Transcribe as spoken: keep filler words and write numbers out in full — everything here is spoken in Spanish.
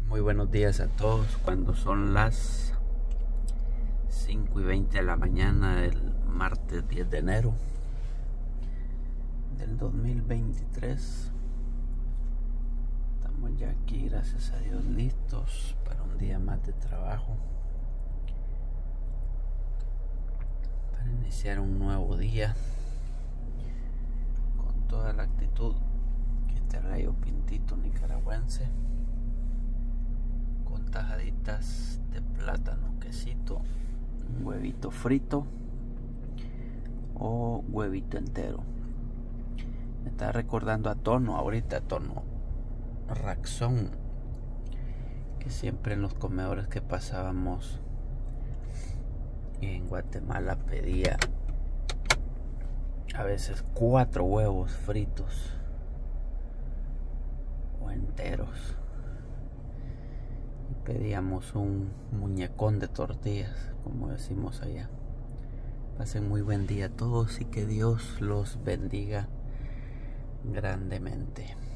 Muy buenos días a todos. Cuando son las cinco y veinte de la mañana del martes diez de enero del dos mil veintitrés, estamos ya aquí, gracias a Dios, listos para un día más de trabajo, para iniciar un nuevo día con toda la actitud que este rayo pintito nicaragüense, con tajaditas de plátano, quesito, un huevito frito o huevito entero. Me está recordando a Tono, ahorita a Tono Raxón, que siempre en los comedores que pasábamos en Guatemala pedía a veces cuatro huevos fritos o enteros. Pedíamos un muñecón de tortillas, como decimos allá. Pasen muy buen día a todos y que Dios los bendiga grandemente.